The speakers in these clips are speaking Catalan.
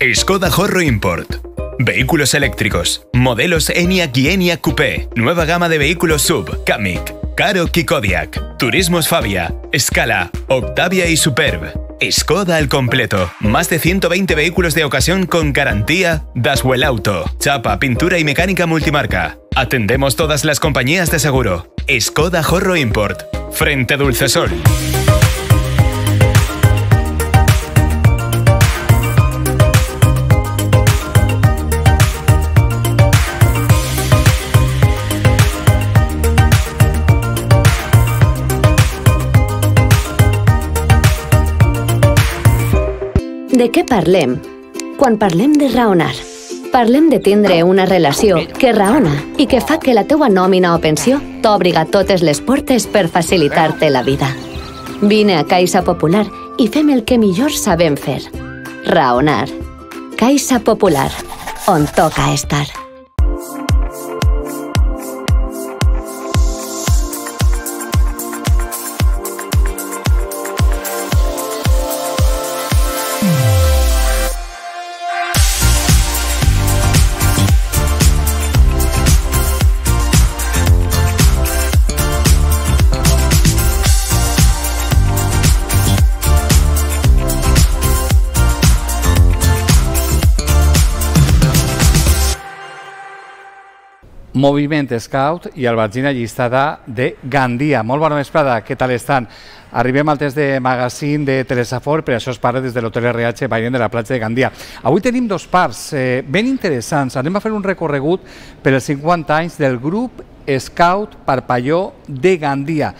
Skoda Horro Import. Vehículos eléctricos. Modelos Enyaq y Enyaq Coupé. Nueva gama de vehículos SUV. Kamiq, Karoq y Kodiaq. Turismos Fabia, Scala, Octavia y Superb. Skoda al completo. Más de 120 vehículos de ocasión con garantía Daswell Auto. Chapa, pintura y mecánica multimarca. Atendemos todas las compañías de seguro. Skoda Horro Import. Frente Dulcesol. De què parlem? Quan parlem de raonar. Parlem de tindre una relació que raona i que fa que la teua nòmina o pensió t'obriga totes les portes per facilitar-te la vida. Vine a Caixa Popular i fem el que millor sabem fer. Raonar. Caixa Popular, on toca estar. Moviment Scout i albergina llistada de Gandia. Molt bona vesprada, què tal estan? Arribem al test de magazine de Telesafor, per això es parla des de l'Hotel RH Bairén de la platja de Gandia. Avui tenim dos parts ben interessants. Anem a fer un recorregut per els 50 anys del grup Scout Parpalló de Gandia.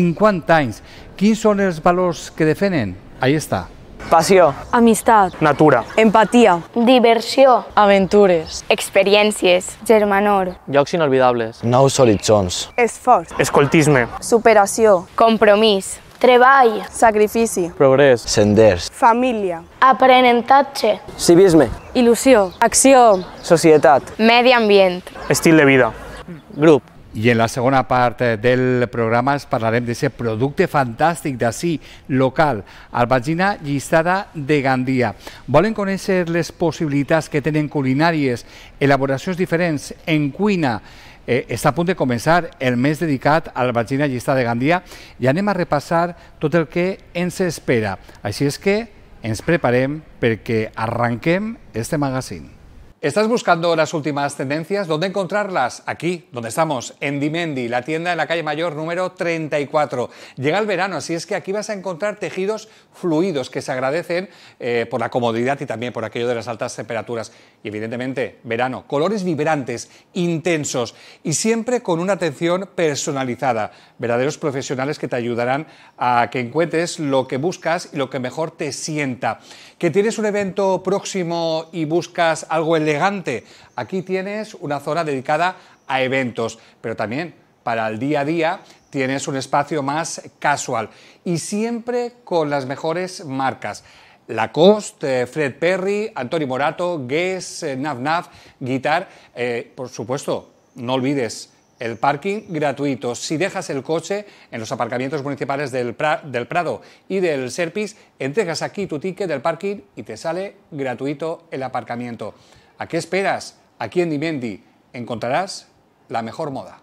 50 anys. Quins són els valors que defenen? Ahí està. Passió, amistat, natura, empatia, diversió, aventures, experiències, germanor, llocs inolvidables, nous horitzons, esforç, escoltisme, superació, compromís, treball, sacrifici, progrés, senders, família, aprenentatge, civisme, il·lusió, acció, societat, medi ambient, estil de vida, grup. I en la segona part del programa es parlarem d'aquest producte fantàstic d'ací, local, albergina llistada de Gandia. Volen conèixer les possibilitats que tenen culinàries, elaboracions diferents en cuina? Està a punt de començar el mes dedicat a l'albergina llistada de Gandia i anem a repassar tot el que ens espera. Així és que ens preparem perquè arranquem este magazine. ¿Estás buscando las últimas tendencias? ¿Dónde encontrarlas? Aquí, donde estamos, en Dimendi, la tienda en la calle Mayor número 34. Llega el verano, así es que aquí vas a encontrar tejidos fluidos que se agradecen por la comodidad y también por aquello de las altas temperaturas. Y evidentemente, verano, colores vibrantes, intensos y siempre con una atención personalizada. Verdaderos profesionales que te ayudarán a que encuentres lo que buscas y lo que mejor te sienta. ¿Que tienes un evento próximo y buscas algo elegante? Aquí tienes una zona dedicada a eventos, pero también para el día a día tienes un espacio más casual y siempre con las mejores marcas. Lacoste, Fred Perry, Antoni Morato, Guess, Naf Naf, Guitar. Por supuesto, no olvides el parking gratuito. Si dejas el coche en los aparcamientos municipales del Prado y del Serpis, entregas aquí tu ticket del parking y te sale gratuito el aparcamiento. ¿A qué esperas? Aquí en Dimendi encontrarás la mejor moda.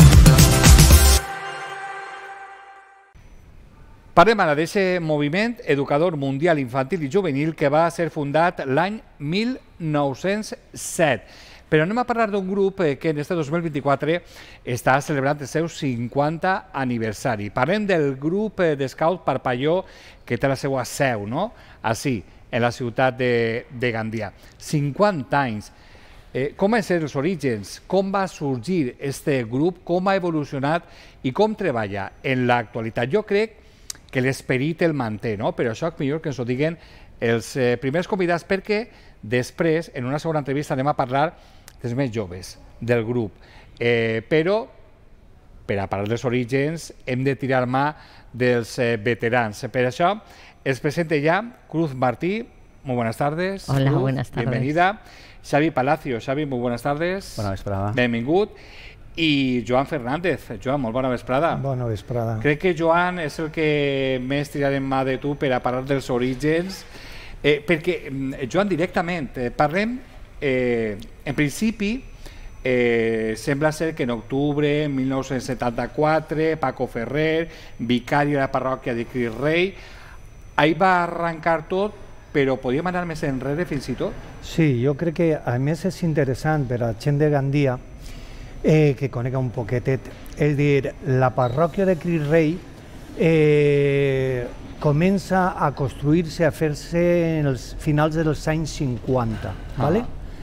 Parlem ara d'aquest moviment educador mundial infantil i juvenil que va ser fundat l'any 1907. Però anem a parlar d'un grup que en este 2024 està celebrant el seu 50 aniversari. Parlem del grup d'Scout Parpalló que té la seva seu, no? Així, en la ciutat de Gandia. 50 anys. Com van ser els orígens? Com va sorgir este grup? Com ha evolucionat? I com treballa en l'actualitat? Jo crec que l'esperit el manté, no? Però això és millor que ens ho diguen els primers convidats, perquè després, en una segona entrevista, anem a parlar dels més joves del grup. Però, per a parlar dels orígens, hem de tirar mà dels veterans. Per això, es presenta ya Cruz Martí. Muy buenas tardes. Hola, Cruz, buenas tardes. Bienvenida. Xavi Palacio. Xavi, muy buenas tardes. Bona vesprada. Benvingut. I Joan Fernández. Joan, molt bona vesprada. Bona vesprada. Crec que Joan és el que més tirarem mà de tu per a parlar dels orígens, Perquè, Joan, directament, parlem, en principi, sembla ser que en octubre de 1974, Paco Ferrer, vicari de la parròquia de Crist Rei, ahir va arrencar tot, però podíem anar més enrere fins i tot? Sí, jo crec que a més és interessant per a la gent de Gandia que conega un poquetet. És dir, la parròquia de Crist Rei comença a construir-se, a fer-se en els finals dels anys 50. ¿Vale?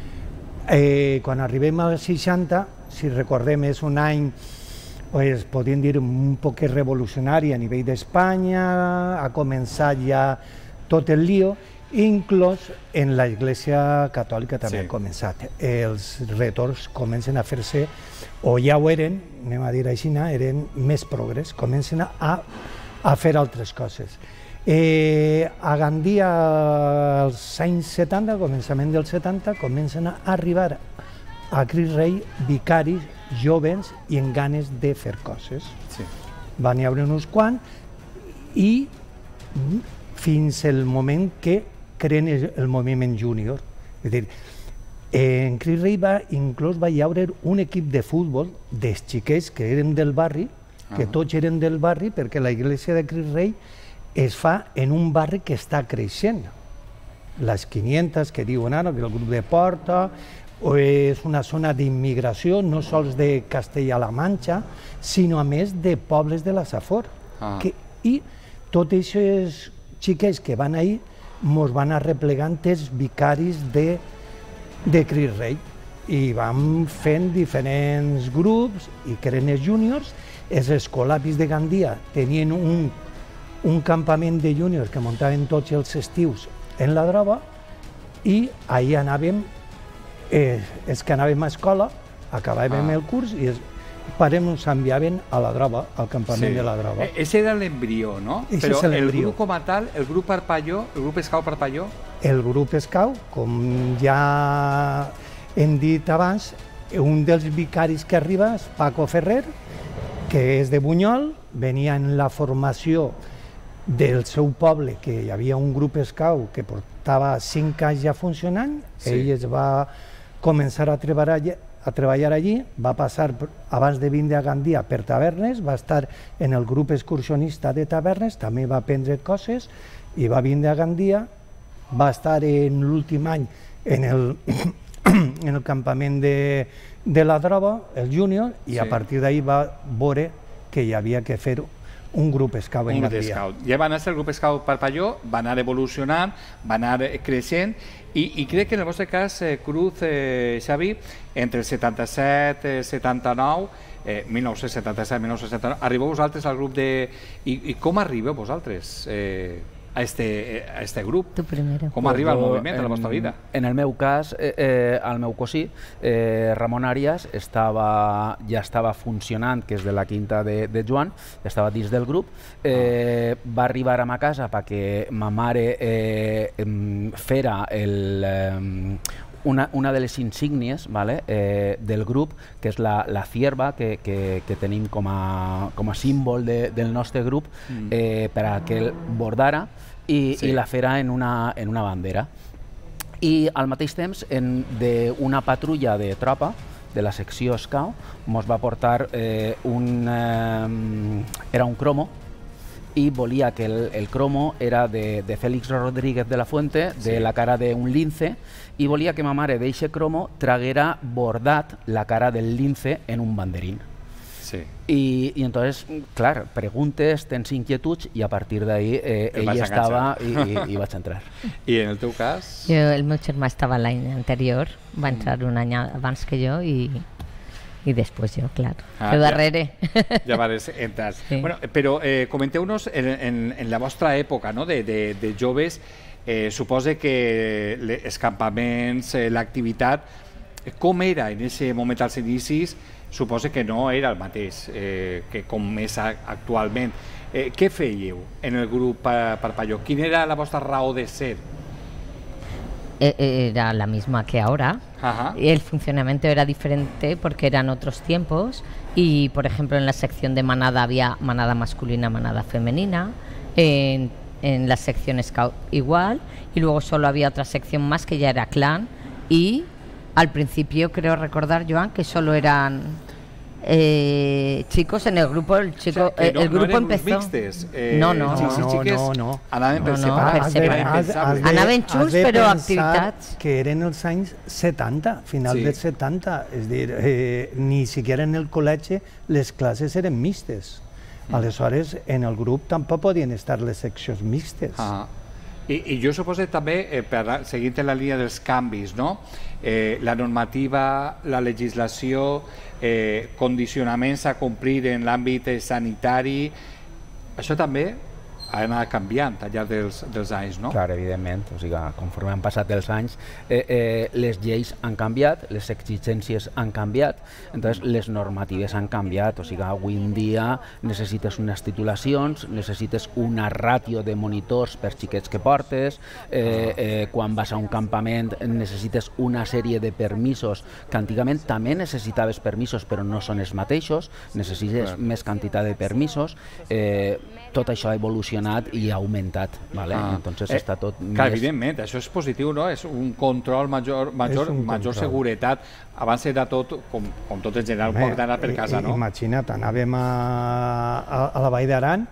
Quan arribem als 60, si recordem, és un any, pues, podríem dir, un poc revolucionari a nivell d'Espanya, ha començat ja tot el lío, inclòs en l'Església Catòlica també ha començat. Els retorns comencen a fer-se, o ja ho eren, anem a dir així, eren més progres, comencen a fer altres coses. A Gandia, als anys 70, començament dels 70, comencen a arribar a Crist Rei vicaris jovens i amb ganes de fer coses. Van hi haver uns quants i fins al moment que creen el moviment júnior. És a dir, en Crist Rei inclús va hi haver un equip de futbol dels xiquets que eren del barri, que tots eren del barri, perquè la iglesia de Crist Rei es fa en un barri que està creixent. Les 500 que diuen ara, que el grup de Porta, és una zona d'immigració, no sols de Castella-La Manxa, sinó a més de pobles de la Safor. I tots aquests xiquets que van ahir mos van arreplegant els vicaris de Crist Rei i vam fent diferents grups i creen els júniors. Els escolapis de Gandia tenien un campament de júniors que muntaven tots els estius en la Droba i ahir anàvem, els que anàvem a escola, acabàvem el curs i els pares ens enviaven a la Droba, al campament de la Droba. Ese era l'embrió, no? Però el grup com a tal, el grup Parpalló, el grup Escau Parpalló? El grup Escau, com ja hem dit abans, un dels vicaris que arriba és Paco Ferrer, que és de Bunyol, venia en la formació del seu poble, que hi havia un grup Escau que portava 5 anys ja funcionant, ell es va començar a treballar allí, va passar, abans de vindre a Gandia, per tavernes, va estar en el grup excursionista de tavernes, també va aprendre coses, i va vindre a Gandia, va estar en l'últim any en el campament de la Droba, el júnior, i a partir d'ahir va veure que hi havia que fer un grup Escau en Gandia. Ja va anar el grup Escau Parpalló, va anar evolucionant, va anar creixent, i crec que en el vostre cas, Cruz, Xavi, entre el 77 i 79, 1977-1979, arribeu vosaltres al grup de... I com arribeu vosaltres a este grup? Tu primero. Com arriba el moviment a la vostra vida? En el meu cas, el meu cosí, Ramon Arias, ja estava funcionant, que és de la quinta de Joan, estava dins del grup, va arribar a ma casa perquè ma mare fera una de les insígnies del grup, que és la cierva que tenim com a símbol del nostre grup, per a que el bordara i la fera en una bandera. I al mateix temps, d'una patrulla de tropa de la secció Escau, ens va portar era un cromo, i volia que el cromo era de Félix Rodríguez de la Fuente, de la cara d'un lince, i volia que ma mare d'eixe cromo traguera bordat la cara del lince en un banderín. I entonces, clar, preguntes, tens inquietuds, i a partir d'ahí ell estava i vaig entrar. I en el teu cas? El meu germà estava l'any anterior, va entrar un any abans que jo i després jo, clar, de darrere. Ja vas entrar. Però comenteu-nos, en la vostra època de joves, suposa que els campaments, l'activitat, com era en aquest moment als inicis, suposa que no era el mateix que com és actualment. Què fèieu en el grup Parpalló? Quina era la vostra raó de ser? Era la misma que ahora. El funcionamiento era diferente porque eran otros tiempos y, por ejemplo, en la sección de manada había manada masculina, manada femenina. en la sección Scout igual, y luego solo había otra sección más que ya era clan, y al principio creo recordar, Joan, que solo eran chicos en el grupo. El grupo empezó. Mixtes, no. Anaven per separat. Anaven junts, però activitats. Que eren els anys 70, final dels 70. És a dir, ni siquiera en el col·legi les classes eren mixtes. Aleshores, en el grup tampoc podien estar les seccions mixtes. I jo suposo també, seguint en la línia dels canvis, no? La normativa, la legislació, condicionaments a complir en l'àmbit sanitari, això també ha anat canviant al llarg dels anys, no? Clar, evidentment, o sigui, conforme han passat els anys, les lleis han canviat, les exigències han canviat, entonces les normatives han canviat, o sigui, avui en dia necessites unes titulacions, necessites una ràtio de monitors per xiquets que portes, quan vas a un campament necessites una sèrie de permisos que antigament també necessitaves permisos però no són els mateixos, necessites més quantitat de permisos, tot això ha evolucionat i ha augmentat, ¿vale? Entonces està tot clar, més... Evidentment, això és positiu, no? És un control major seguretat. Abans era tot, com tot en general, pot anar per casa, no? Imagina't, anàvem a la Vall d'Aran,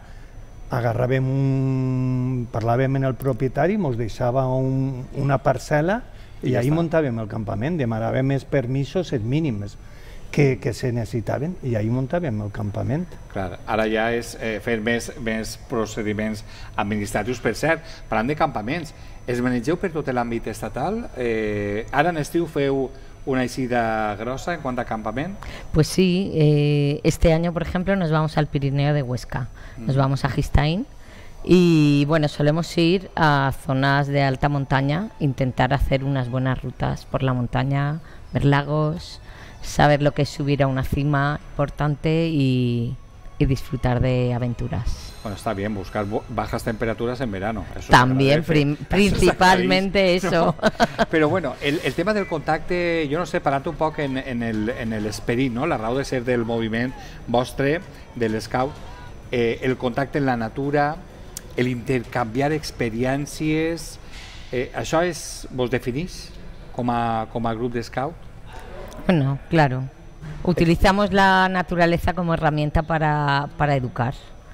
parlàvem amb el propietari, ens deixava una parcel·la i ahí muntàvem el campament, demanàvem els permisos, els mínims que se necessitaven, i ahí muntàvem el campament. Clar, ara ja és fer més procediments administratius. Per cert, parlant de campaments, es manegeu per tot l'àmbit estatal? Ara en estiu feu una eixida grossa en cuanto a campament? Pues sí, este año, por ejemplo, nos vamos al Pirineo de Huesca, nos vamos a Gistain, y bueno, solemos ir a zonas de alta montaña, intentar hacer unas buenas rutas por la montaña, ver lagos, saber lo que es subir a una cima importante y disfrutar de aventuras. Bueno, está bien, buscar bajas temperaturas en verano. Eso también, principalmente eso. Pero bueno, el tema del contacte, jo no sé, parant un poc en l'esperit, no? La raó de ser del moviment vostre, de l'Scout, el contacte en la natura, el intercanviar experiències, això vos definís com a grup d'Scout? Bueno, claro. Utilizamos la naturaleza como herramienta para educar.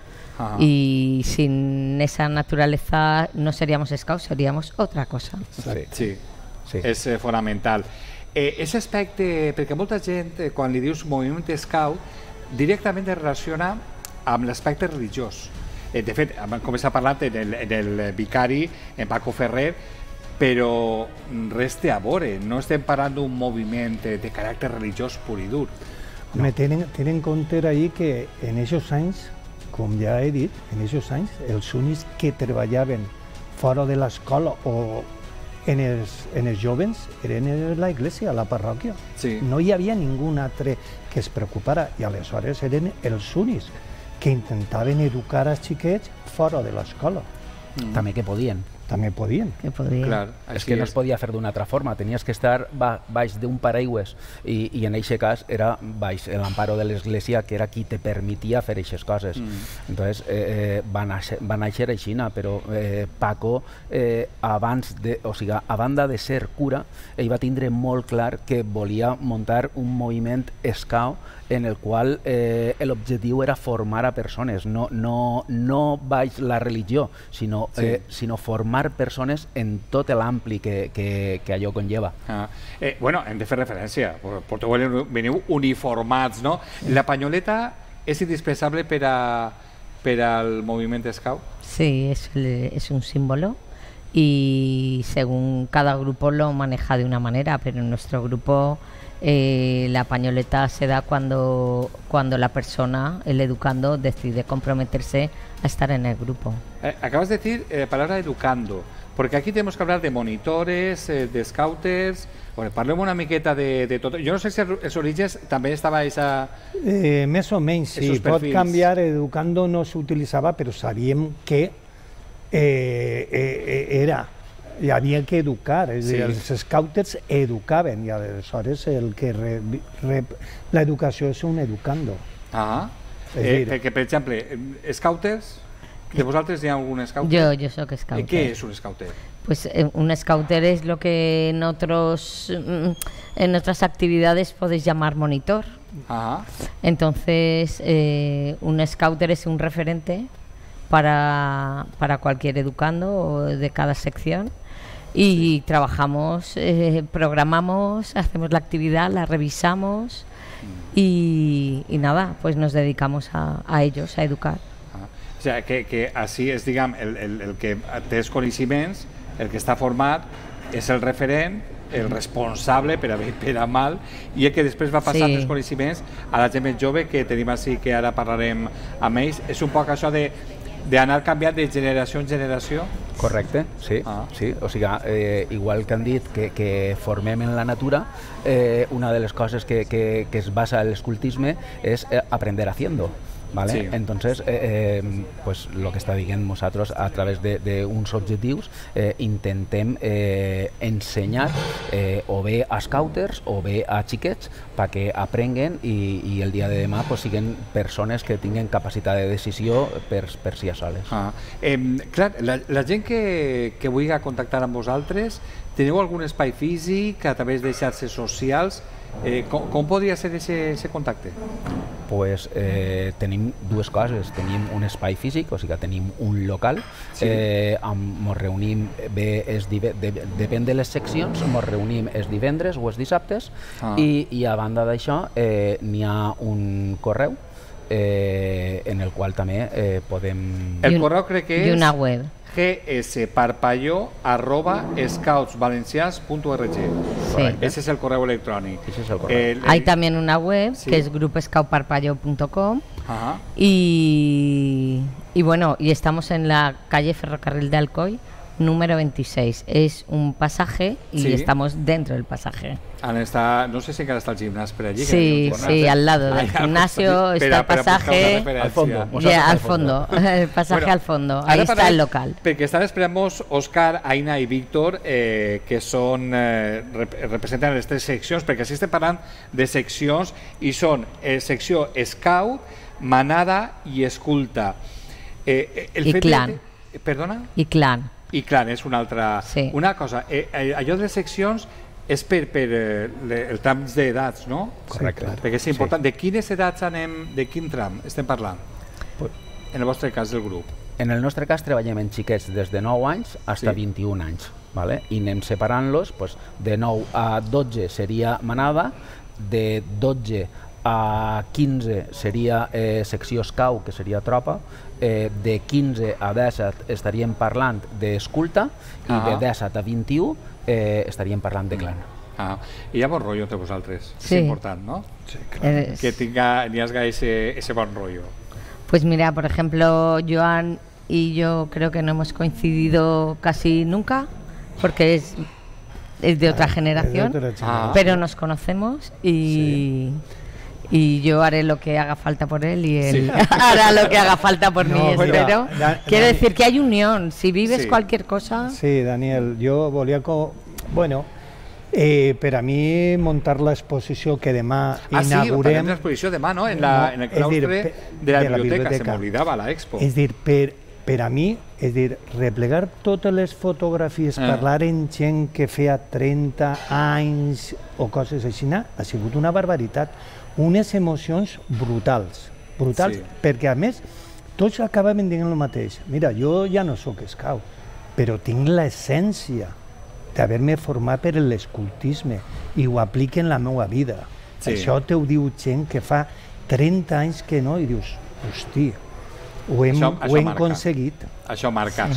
Y sin esa naturaleza no seríamos scouts, seríamos otra cosa. Sí. És fonamental. Aquest aspecte, perquè molta gent, quan li dius moviment scout, directament es relaciona amb l'aspecte religiós. De fet, hem començat parlant del vicari, en Paco Ferrer, però res té a veure, no estem parlant d'un moviment de caràcter religiós pur i dur. Ten en compte ahir que en aquests anys, com ja he dit, en aquests anys els únics que treballaven fora de l'escola o en els jovens eren la iglesia, la parròquia. No hi havia ningú altre que es preocupara, i aleshores eren els únics que intentaven educar els xiquets fora de l'escola. També que podien. També podien. Clar, és que no es podia fer d'una altra forma, tenies que estar baix d'un paraigües i en aquest cas era baix l'amparo de l'església, que era qui te permetia fer aquestes coses. Entonces va néixer així, però Paco, a banda de ser cura, ell va tindre molt clar que volia muntar un moviment scout en el qual l'objectiu era formar a persones, no baix la religió, sinó formar persones en tot l'ampli que allò conlleva. Bueno, hem de fer referència, veniu uniformats, no? La pañoleta és indispensable per al moviment scout? Sí, es un símbolo y según cada grupo lo maneja de una manera, pero en nuestro grupo la pañoleta se da cuando la persona, el educando, decide comprometerse a estar en el grupo. Acabas de decir palabra educando, porque aquí tenemos que hablar de monitores, de scouters. Bueno, parlem una miqueta de tot. Jo no sé si els orígens també estava esa... Més o menys, sí. Pot canviar, educando no s'utilitzava, però sabíem que hi havia que educar, és a dir, els scouters educaven, i aleshores el que rep l'educació és un educando. Perquè, per exemple, scouters... De vosaltres hi ha algun scouter? Yo soy scouter. ¿Qué es un scouter? Pues un scouter es lo que en otras actividades podéis llamar monitor. Ajá. Entonces, un scouter es un referente para cualquier educando de cada sección y trabajamos, programamos, hacemos la actividad, la revisamos y nada, pues nos dedicamos a ellos, a educar. O sea, que així és, diguem, el que té els coneixements, el que està format, és el referent, el responsable, per a bé i per a mal, i el que després va passar els coneixements a la gent més jove, que tenim així, que ara parlarem amb ells. És un poc això d'anar canviant de generació en generació? Correcte, sí. Sí. O sigui, igual que han dit que formem en la natura, una de les coses que es basa en l'escultisme és aprender haciendo. ¿Vale? Sí. Entonces, pues lo que està dient nosaltres a través d'uns objectius, intentem ensenyar o bé a scouters o bé a xiquets perquè aprenguen i el dia de demà pues, siguin persones que tinguin capacitat de decisió per si a soles. Clar, la gent que vulgui contactar amb vosaltres, teniu algun espai físic a través de xarxes socials? Com podria ser aquest contacte? Pues tenim dues coses, tenim un espai físic, o sigui que tenim un local, ens reunim depèn de les seccions, ens reunim els divendres o els dissabtes i a banda d'això n'hi ha un correu en el qual també podem... El correu crec que és... I una web. gsparpalló@scoutsvalencians.org. Sí. Ese es el correo electrónico. Hay también una web que es grupscoutparpalló.com y bueno, y estamos en la calle Ferrocarril de Alcoy, número 26. Es un pasaje y estamos dentro del pasaje. No sé si encara está el gimnasio por allí. Sí, sí, al lado del gimnasio está el pasaje. Al fondo. Al fondo, el pasaje al fondo. Ahí está el local. Porque están esperamos Òscar, Aina y Víctor, que son representan les tres seccions, perquè així estem parlant de seccions i són secció Scout, Manada i Esculta. I clan. Perdona? I clan. I clan és una altra... Una cosa, allò de seccions és per el trams d'edats, no? Correcte. Perquè és important. De quines edats anem, de quin tram estem parlant? En el vostre cas del grup. En el nostre cas treballem en xiquets des de 9 anys fins a 21 anys. I anem separant-los, de 9 a 12 seria manada, de 12 a 15 seria secció Scout, que seria tropa, de 15 a 17 estaríem parlant d'esculta i de 17 a 21 estaríem parlant de clan. I hi ha bon rotllo entre vosaltres, és important, ¿no? Sí, claro. Que tengas ese buen rollo. Pues mira, por ejemplo, Joan y yo creo que no hemos coincidido casi nunca, porque es de otra generación, pero nos conocemos y yo haré lo que haga falta por él y él hará lo que haga falta por mí, espero. Quiero decir que hay unión, si vives cualquier cosa... Sí, Daniel, yo volia... Bueno, per a mi muntar l'exposició que demà inaugurem... Sí, l'exposició demà, no? En el claustre de la biblioteca, se m'oblidava, la expo. És dir, per a mi, és dir, replegar totes les fotografies, parlar amb gent que feia 30 anys o coses així, ha sigut una barbaritat. Unes emocions brutals, perquè a més tots acabaven dient el mateix. Mira, jo ja no sóc scout, però tinc l'essència d'haver-me format per l'escultisme i ho aplico en la meva vida. Això t'ho diu gent que fa 30 anys que no i dius, hosti, ho hem aconseguit. Això marca.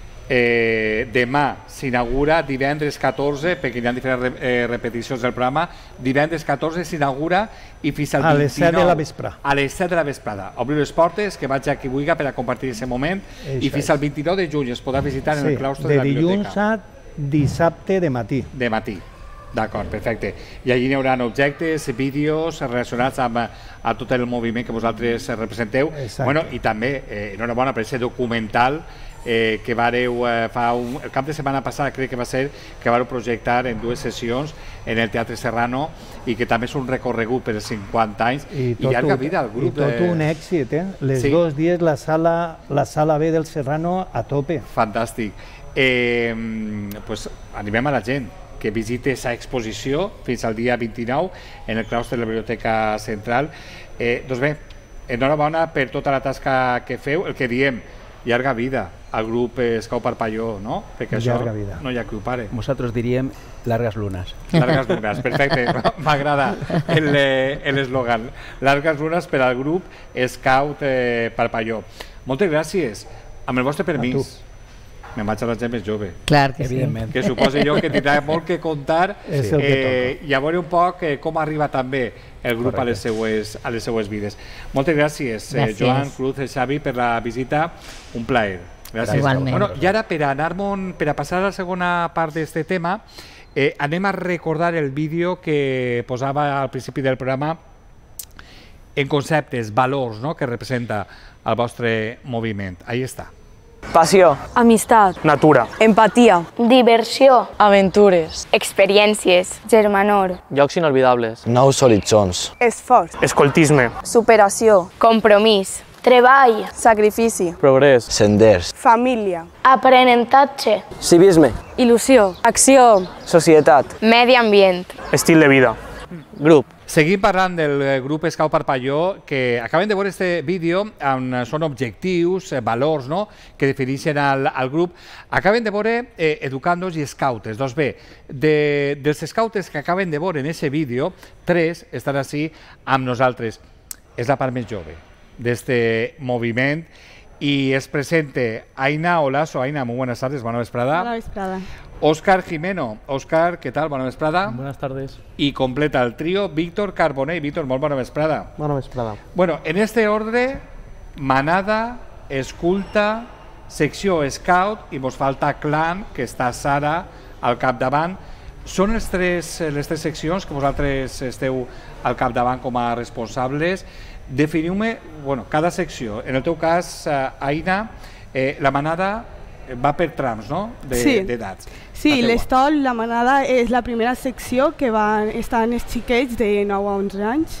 Demà s'inaugura, divendres 14, perquè hi ha diferents repeticions del programa, divendres 14 s'inaugura i fins al 29... A les 7 de la vesprada. A les 7 de la vesprada. Obrir les portes, que vaig a qui vulgui per a compartir aquest moment, i fins al 29 de juny es podrà visitar en el claustre de la biblioteca. De dilluns a dissabte de matí. De matí. D'acord, perfecte. I allí hi haurà objectes, vídeos relacionats amb tot el moviment que vosaltres representeu. Bueno, i també, enhorabona per aquest documental que vareu el cap de setmana passat, crec que va ser, que vareu projectar en 2 sessions en el Teatre Serrano i que també és un recorregut per 50 anys i llarga vida al grup. I tot un èxit, Les 2 dies la sala B del Serrano a tope. Fantàstic. Pues animem a la gent que visiti aquesta exposició fins al dia 29 en el claustre de la Biblioteca Central. Doncs bé, enhorabona per tota la tasca que feu, el que diem, llarga vida al grup Escau Parpalló, no? Perquè això no hi ha qui ho pare. Nosaltres diríem largas lunas. Largas lunas, perfecte. M'agrada l'eslògan. Largas lunas per al grup Scout Parpalló. Moltes gràcies. Amb el vostre permís. Me'n vaig a la gent més jove. Clar que sí. Que suposo jo que tindrà molt que contar i a veure un poc com arriba també el grup a les seues vides. Moltes gràcies, Joan, Cruz, Xavi, per la visita. Un plaer. Gràcies. Igualment. I ara, per a passar a la segona part d'aquest tema, anem a recordar el vídeo que posava al principi del programa en conceptes, valors, que representa el vostre moviment. Ahí està. Passió. Amistat. Natura. Empatia. Diversió. Aventures. Experiències. Germanor. Llocs inolvidables. Nous horitzons. Esforç. Escoltisme. Superació. Compromís. Treball. Sacrifici. Progrés. Senders. Família. Aprenentatge. Civisme. Il·lusió. Acció. Societat. Medi ambient. Estil de vida. Grup. Seguim parlant del grup Escau Parpalló, que acaben de veure aquest vídeo on són objectius, valors que defineixen al grup. Acaben de veure educandos i scoutes. Doncs bé, dels scoutes que acaben de veure en aquest vídeo, 3 estan així amb nosaltres. És la part més jove d'aquest moviment y es presente Aina Olaso. Aina, muy buenas tardes, buena vesprada. Buena vesprada. Óscar Jimeno. Óscar, ¿qué tal? Buena vesprada. Buenas tardes. Y completa el trío Víctor Carbonell. Víctor, muy buena vesprada. Buena vesprada. Bueno, en este orden, manada, esculta, secció scout i mos falta clan, que està Sara al capdavant. Són les tres seccions que vosaltres esteu al capdavant com a responsables. Definiu-me, bueno, cada secció. En el teu cas, Aina, la manada va per trams, no?, d'edats. Sí, l'estol, la manada, és la primera secció que estan els xiquets de 9 a 11 anys.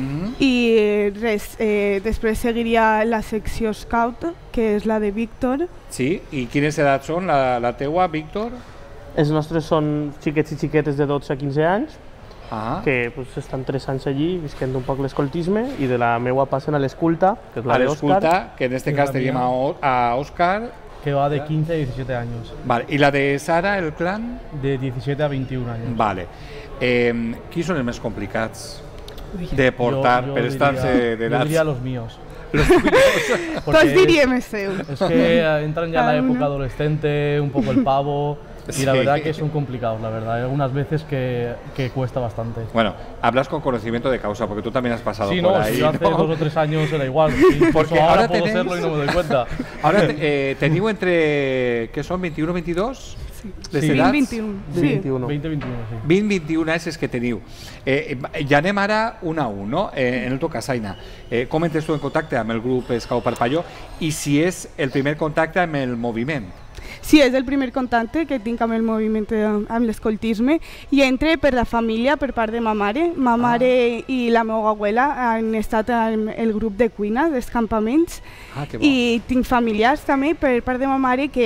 I res, després seguiria la secció scout, que és la de Víctor. Sí, i quines edats són? La teua, Víctor? Els nostres són xiquets i xiquetes de 12 a 15 anys, que estan 3 anys allí visquent un poc l'escoltisme, i de la meua passen a l'esculta, que és la d'Òscar. A l'esculta, que en este cas teníem a Òscar, que va de 15 a 17 años. Vale. ¿Y la de Sara, el clan? De 17 a 21 años. Vale. ¿Quins són els més complicats de portar per estar-se d'edats? Yo diría los míos. Los diríem els seus. Es que entran ya en la época adolescente, un poco el pavo, y la verdad que son complicados, la verdad. Hay algunas veces que cuesta bastante. Bueno, hablas con conocimiento de causa, porque tú también has pasado por ahí. Sí, no, hace 2 o 3 años era igual. Porque ahora puedo serlo y no me doy cuenta. Ahora teniu entre, ¿qué son? 21 22? Sí, 20-21. 20-21, sí. 20-21 és que teniu. Ja anem ara un a un, no? En el teu cas, Aina, com entres tu en contacte amb el grup Escau Parpalló i si és el primer contacte amb el moviment? Sí, és el primer contacte que tinc amb el moviment, amb l'escoltisme, i entre per la família, per part de ma mare. Ma mare i la meva abuela han estat en el grup de cuina dels campaments, i tinc familiars també per part de ma mare que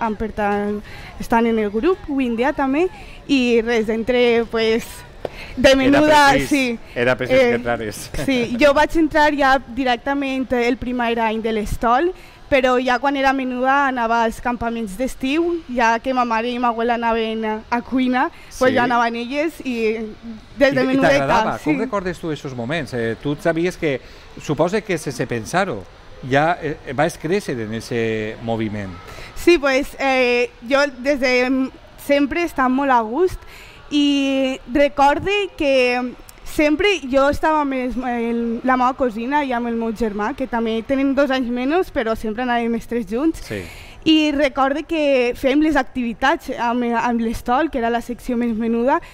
estan en el grup avui en dia també, i res, entre de menuda, sí. Era precís que entrares. Sí, jo vaig entrar ja directament el primer any de l'estol, però ja quan era menuda anava als campaments d'estiu, ja que ma mare i ma abuela anaven a cuina, jo anava en elles i des de menudeta. I t'agradava? Com recordes tu aquests moments? Tu sabies que, suposa que sense pensar-ho, ja vas créixer en aquest moviment. Sí, jo des de sempre he estat molt a gust i recorde que sempre jo estava amb la meva cosina i amb el meu germà, que també tenen 2 anys menys, però sempre anàvem els 3 junts. I recorde que fèiem les activitats amb l'estol, que era la secció més menuda,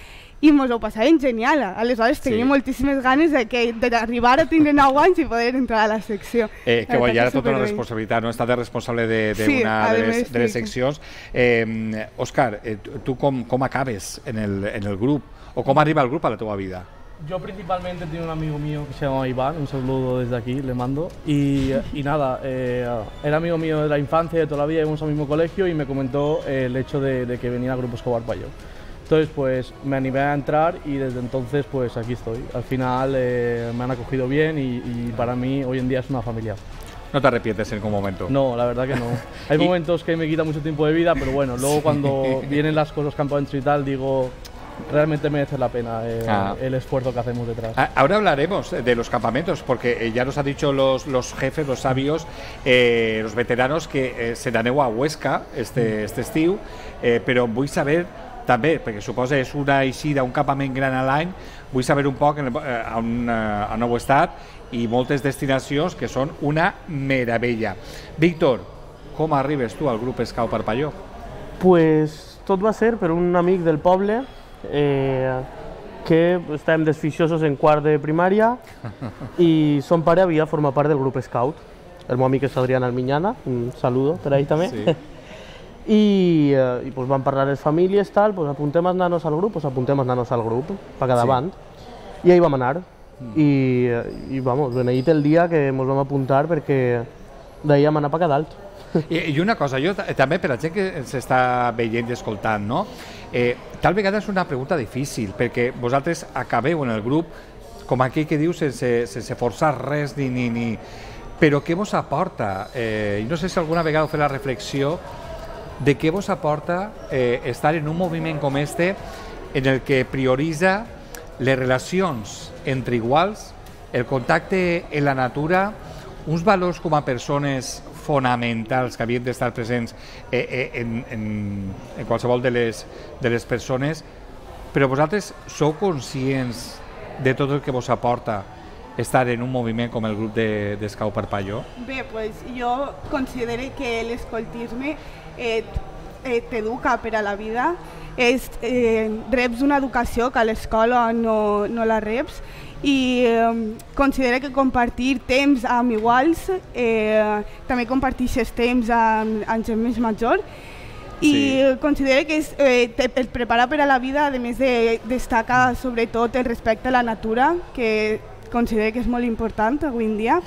i ens ho passàvem genial. Aleshores tenia moltíssimes ganes d'arribar a tindre 9 anys i poder entrar a la secció. Que bo, ja era tota una responsabilitat, no? Estar de responsable d'una de les seccions. Òscar, tu com acabes en el grup? ¿O cómo arriba el grupo a la tuya vida? Yo principalmente tengo un amigo mío que se llama Iván, un saludo desde aquí, le mando. Y nada, era amigo mío de la infancia, de toda la vida, íbamos al mismo colegio y me comentó el hecho de que venía al Grupo Escobar Payó. Entonces pues me animé a entrar y desde entonces pues aquí estoy. Al final me han acogido bien y para mí hoy en día es una familia. ¿No te arrepientes en ningún momento? No, la verdad que no. Hay momentos que me quita mucho tiempo de vida, pero bueno, luego cuando vienen las cosas, campamentos y tal, digo, realmente merece la pena el esfuerzo que hacemos detrás. Ahora hablaremos de los campamentos, porque ya nos han dicho los jefes, los sabios, los veteranos, que se n'aneu a Huesca este estiu, però vull saber també, perquè suposa és una eixida, un campament gran a l'any, vull saber un poc on heu estat i moltes destinacions que són una meravella. Víctor, com arribes tu al grup Scout Parpalló? Pues tot va ser per un amic del poble que estàvem desficiosos en quart de primària i son pare havia format part del grup Scout. El meu amic és Adrián Almiñana, un saludo per ahí també. Sí. I pues van parlar les famílies, tal, pues apuntem els nanos al grup, pues apuntem els nanos al grup, per cada band. I ahí vam anar. I vamos, beneït el dia que ens vam apuntar perquè d'ahir vam anar per cada dalt. I una cosa, jo també per a gent que s'està veient i escoltant, no? Tal vegada és una pregunta difícil, perquè vosaltres acabeu en el grup, com aquell que diu, sense forçar res ni... Però què vos aporta? I no sé si alguna vegada heu fet la reflexió de què vos aporta estar en un moviment com este en el que prioritza les relacions entre iguals, el contacte en la natura, uns valors com a persones fonamentals que havien d'estar presents en qualsevol de les persones, però vosaltres sou conscients de tot el que vos aporta estar en un moviment com el grup de Scout Parpalló? Bé, pues jo considero que l'escoltisme t'educa per a la vida. Reps una educació que a l'escola no la reps i considero que compartir temps amb iguals, també comparteixes temps amb gent més major i considero que et prepara per a la vida, a més destaca sobretot el respecte a la natura, que considero que és molt important avui en dia.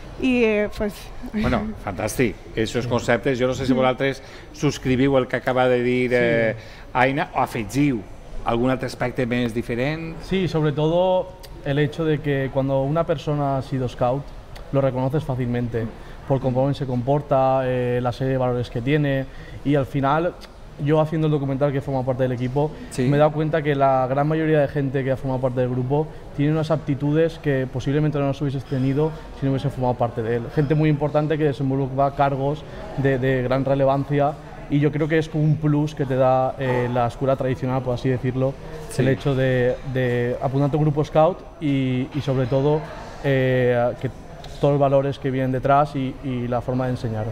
Bueno, fantàstic, aquests conceptes. Jo no sé si vosaltres subscriviu el que acaba de dir Aina o afegiu algun altre aspecte més diferent. Sí, sobre todo el hecho de que cuando una persona ha sido scout lo reconoces fácilmente por cómo se comporta, la serie de valores que tiene y al final yo haciendo el documental que forma parte del equipo me he dado cuenta que la gran mayoría de gente que ha formado parte del grupo tiene unas aptitudes que posiblemente no las hubieses tenido si no hubiese formado parte de él. Gente muy importante que desenvuelva cargos de gran relevancia y yo creo que es como un plus que te da la escuela tradicional, por así decirlo, el hecho de apuntar a tu grupo scout y sobre todo que todos los valores que vienen detrás y la forma de enseñar.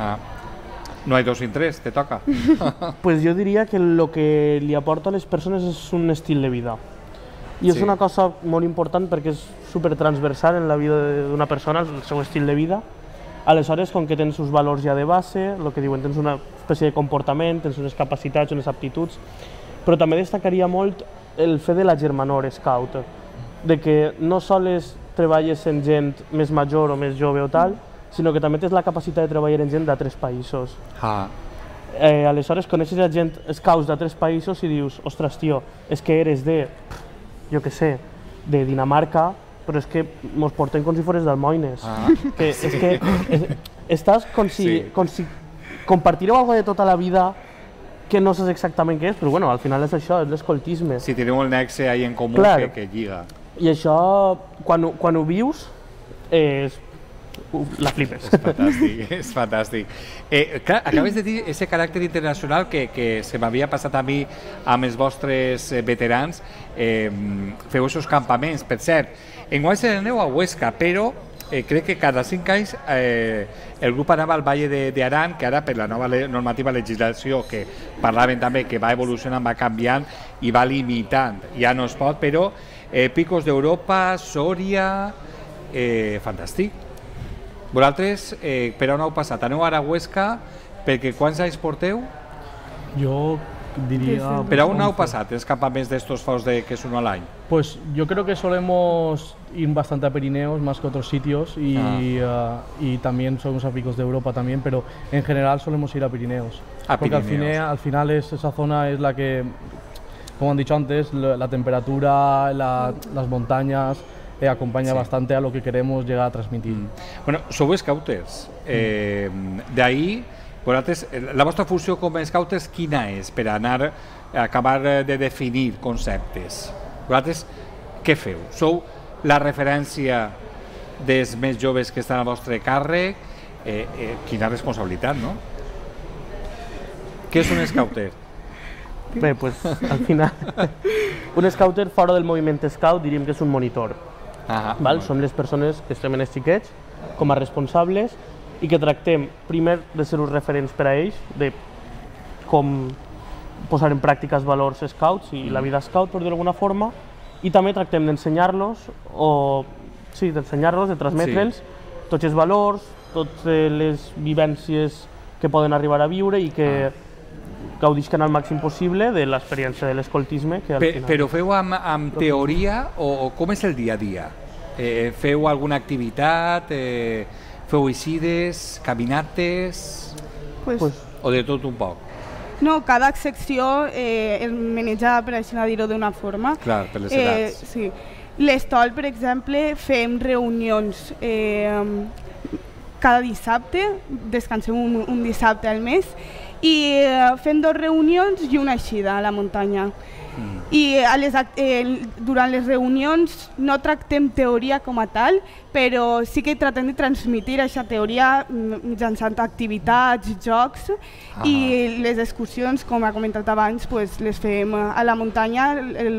No hay dos sin tres, te toca. Pues yo diría que lo que le aporta a les persones és un estil de vida. I és una cosa molt important perquè és supertransversal en la vida d'una persona, el seu estil de vida. Aleshores, com que tens uns valors ja de base, el que diuen, tens una espècie de comportament, tens unes capacitats, unes aptituds, però també destacaria molt el fet de la germanor scout, de que no sols treballes en gent més major o més jove o tal, sinó que també tens la capacitat de treballar en gent d'altres països. Aleshores, coneixes a gent scouts d'altres països i dius, ostres, tio, és que eres de, jo què sé, de Dinamarca, però és que mos portem com si fores d'Almoines. És que estàs com si compartireu alguna cosa de tota la vida que no saps exactament què és, però bueno, al final és això, és l'escoltisme. Si teniu el nexe ahí en comú que lliga. I això, quan ho vius, la flipes. És fantàstic. Clar, acabes de dir aquest caràcter internacional que se m'havia passat a mi amb els vostres veterans. Feu aquests campaments, per cert. Enguany se n'aneu a Huesca, però crec que cada 5 anys el grup anava al Valle d'Aran, que ara per la nova normativa legislació que parlaven també que va evolucionant, va canviant i va limitant, ja no es pot, però Picos d'Europa, Sòria, fantàstic. Vosaltres, per on heu passat? Aneu ara a Huesca, perquè quants anys porteu? Jo diría... ¿Pero aún no ha pasado els campaments d'estos faus que es uno al año? Pues yo creo que solemos ir bastante a Pirineos más que a otros sitios y también somos a Picos de Europa también, pero en general solemos ir a Pirineos. Porque al final esa zona es la que, como han dicho antes, la temperatura, las montañas acompaña bastante a lo que queremos llegar a transmitir. Bueno, sou scouters, d'ahí vosaltres, la vostra funció com a scouters quina és per anar a acabar de definir conceptes? Vosaltres què feu? Sou la referència dels més joves que estan al vostre càrrec? Quina responsabilitat, no? Què és un scouter? Bé, pues al final un scouter fora del moviment scout diríem que és un monitor. Som les persones que estem en els xiquets com a responsables i que tractem primer de ser uns referents per a ells, de com posar en pràctica els valors scouts i la vida scout, per dir-ho d'alguna forma, i també tractem d'ensenyar-los, de transmetre'ls tots els valors, totes les vivències que poden arribar a viure i que gaudisquen al màxim possible de l'experiència de l'escoltisme. Però feu amb teoria o com és el dia a dia? Feu alguna activitat? Feu eixides, caminates, o de tot un poc? No, cada secció es maneja, per així dir-ho d'una forma. Clar, per les edats. Sí. L'Estol, per exemple, fem reunions cada dissabte, descansem un dissabte al mes, i fem 2 reunions i una eixida a la muntanya. I durant les reunions no tractem teoria com a tal, però sí que tratem de transmetre aquesta teoria mitjançant activitats, jocs, i les excursions, com ha comentat abans, les fem a la muntanya,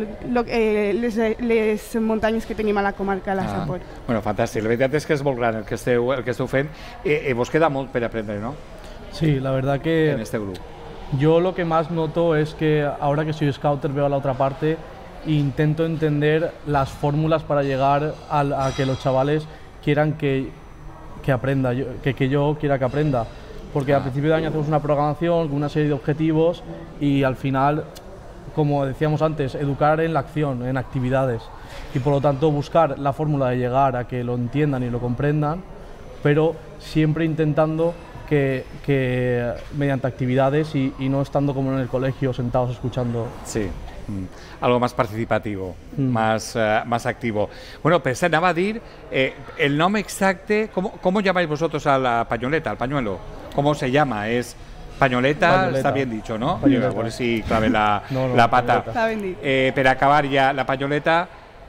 les muntanyes que tenim a la comarca de la Safor. Bueno, fantàstic. La veritat és que és molt gran el que esteu fent i vos queda molt per aprendre, ¿no? Sí, la verdad que... En este grup. Yo lo que más noto es que ahora que soy scouter veo a la otra parte e intento entender las fórmulas para llegar a que los chavales quieran que aprenda, que yo quiera que aprenda. Porque al principio de año hacemos una programación con una serie de objetivos y al final, como decíamos antes, educar en la acción, en actividades. Y por lo tanto buscar la fórmula de llegar a que lo entiendan y lo comprendan, pero siempre intentando que mediante actividades y no estando como en el colegio sentados escuchando. Sí, algo más participativo, más activo. Bueno, pues anava a dir, el nom exacte, ¿cómo llamáis vosotros a la pañoleta, al pañuelo? ¿Cómo se llama? ¿Es pañoleta? Está bien dicho, ¿no? A ver si clave la pata. Está bien dicho. Per acabar ja, la pañoleta,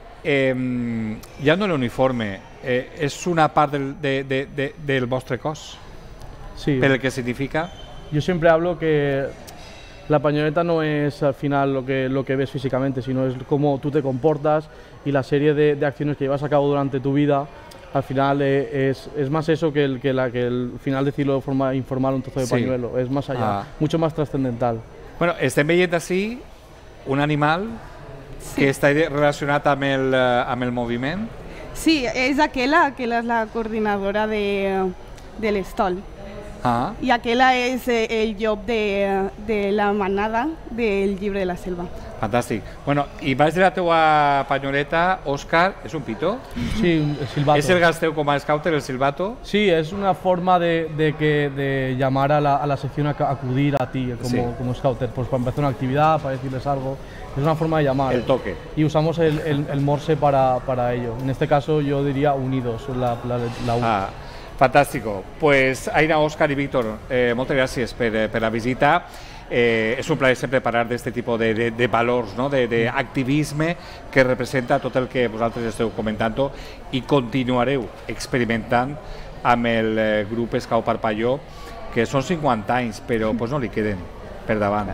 ja no l'uniforme, és una part del vostre cos? Sí. ¿Pero qué significa? Yo siempre hablo que la pañoleta no es al final lo que ves físicamente, sino es cómo tú te comportas y la serie de acciones que llevas a cabo durante tu vida. Al final es más eso que el final decirlo de forma informal, un trozo de pañuelo, es más allá, mucho más trascendental. Bueno, estem veient així un animal que està relacionat amb el moviment. Sí, és aquella és la coordinadora de l'Estol. I aquella és el llop de la manada del llibre de la selva. Fantàstic. Bueno, i baix de la teua pañoleta, Òscar, és un pito? Sí, el silbato. ¿Es el gasteu com a scouter, el silbato? Sí, es una forma de llamar a la sección a acudir a ti como scouter, pues para empezar una actividad, para decirles algo. Es una forma de llamar. El toque. Y usamos el morse para ello. En este caso yo diría unidos, la U. Fantàstico. Pues Aina, Òscar i Víctor, moltes gràcies per la visita. És un plaer sempre parlar d'aquest tipus de valors, d'activisme que representa tot el que vosaltres esteu comentant i continuareu experimentant amb el grup Scout Parpalló, que són 50 anys, però no li queden per davant.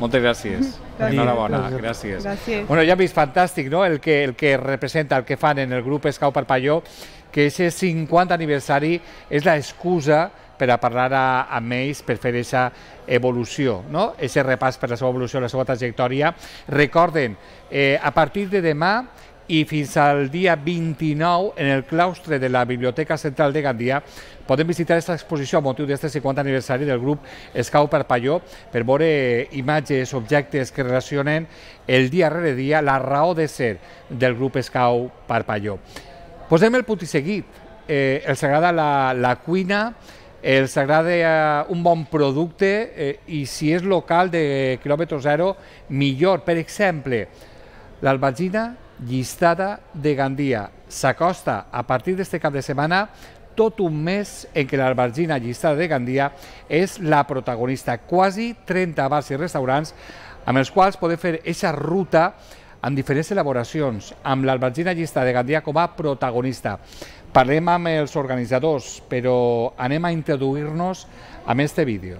Moltes gràcies. Enhorabona, gràcies. Gràcies. Bueno, ja hem vist fantàstic, no?, el que representa, el que fan en el grup Escau Parpalló, que aquest 50 aniversari és l'excusa per a parlar amb ells, per fer aquesta evolució, no? Aquest repàs per la seva evolució, la seva trajectòria. Recorden, a partir de demà i fins al dia 29, en el claustre de la Biblioteca Central de Gandia, podem visitar aquesta exposició a motiu d'aquest 50 aniversari del grup Escau Parpalló per veure imatges, objectes que relacionen el dia rere dia la raó de ser del grup Escau Parpalló. Posem el punt i seguit. Els agrada la cuina, els agrada un bon producte i si és local de quilòmetre zero, millor. Per exemple, l'albagina llistada de Gandia s'acosta a partir d'aquest cap de setmana tot un mes en què l'albagina llistada de Gandia és la protagonista. Quasi 30 bars i restaurants amb els quals podem fer aquesta ruta amb diferents elaboracions, amb l'albagina llistada de Gandia com a protagonista. Parlem amb els organitzadors, però anem a introduir-nos amb este vídeo.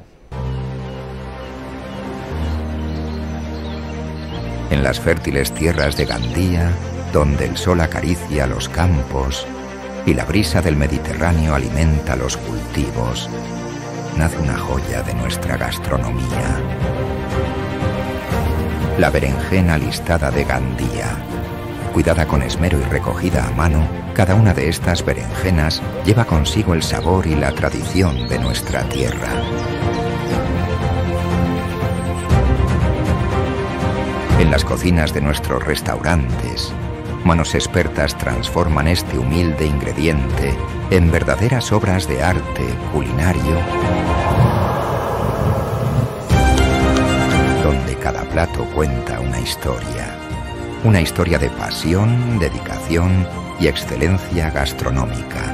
En las fértiles tierras de Gandía, donde el sol acaricia los campos y la brisa del Mediterráneo alimenta los cultivos, nace una joya de nuestra gastronomía. La berenjena listada de Gandía. Cuidada con esmero y recogida a mano, cada una de estas berenjenas lleva consigo el sabor y la tradición de nuestra tierra. En las cocinas de nuestros restaurantes, manos expertas transforman este humilde ingrediente en verdaderas obras de arte culinario, donde cada plato cuenta una historia de pasión, dedicación y excelencia gastronómica.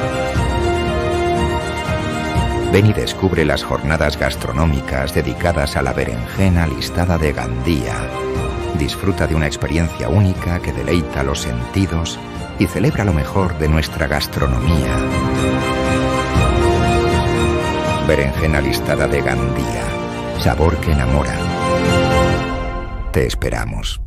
Ven y descubre las jornadas gastronómicas dedicadas a la berenjena listada de Gandía. Disfruta de una experiencia única que deleita los sentidos y celebra lo mejor de nuestra gastronomía. Berenjena listada de Gandía. Sabor que enamora. Te esperamos.